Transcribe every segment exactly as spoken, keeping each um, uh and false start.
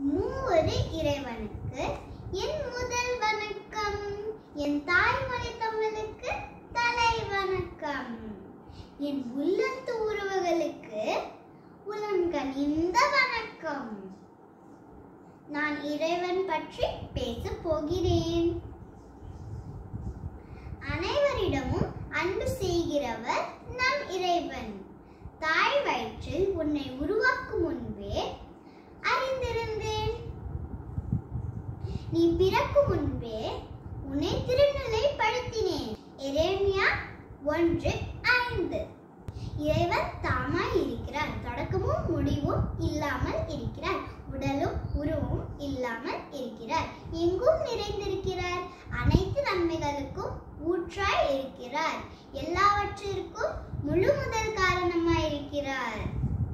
மூவரு இறைவனுக்கு என் முதல் வணக்கம். என் தாய்மொழி தமிழுக்கு தலை வணக்கம். என் உள்ளத்து உறவுகளுக்கு உளம் கனிந்த வணக்கம். நான் இறைவன் பற்றி பேசப் போகிறேன். அனைவரிடமும் அன்பு செய்கிறவர் நம் இறைவன். தாய் வயிற்றில் உன்னை உருவாக்கும் முன்பே அறிந்திருந்தேன். நீ பிறக்கும் முன்பே உன்னை திருநிலைப்படுத்தினேன். எரேமியா ஒன்று ஐந்து. இறைவன் தாமாய் இருக்கிறார். தொடக்கமும் முடிவும் இல்லாமல் இருக்கிறார். உடலும் உருவும் இல்லாமல் இருக்கிறார். எங்கும் நிறைந்திருக்கிறார். அனைத்து நன்மைகளுக்கும் ஊற்றாய் இருக்கிறார். எல்லாவற்றிற்கும் முழு முதல் காரணமாய் இருக்கிறார்.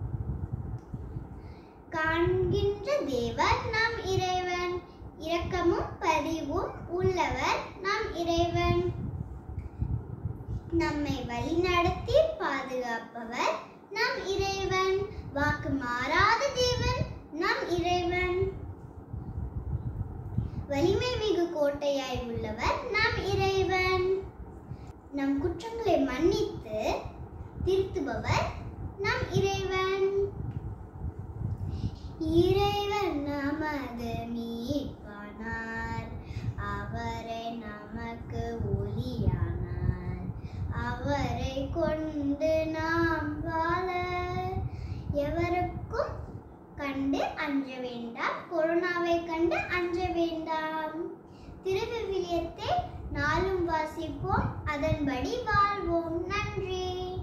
காண்கின்ற தேவர் நம் இறைவன். இரக்கமும் பரிவும் உள்ளவர் நம் இறைவன். நம்மை வழிநடத்தி பாதுகாப்பவர் நம் இறைவன். வாக்கு மாறாத தேவன் நம் இறைவன். வலிமை மிகு கோட்டையாய் உள்ளவர் நம் இறைவன். நம் குற்றங்களை மன்னித்து திருத்துபவர் நம் இறைவன். இறைவன் நமது மீட்பானார். அவரை நமக்கு ஒளியானார். அவரை கொண்டு நாம் வாழ எவருக்கும் கண்டு அஞ்ச வேண்டாம். கொரோனாவை கண்டு அஞ்ச வேண்டாம். திருவிவிலியத்தை நாளும் வாசிப்போம், அதன்படி வாழ்வோம். நன்றி.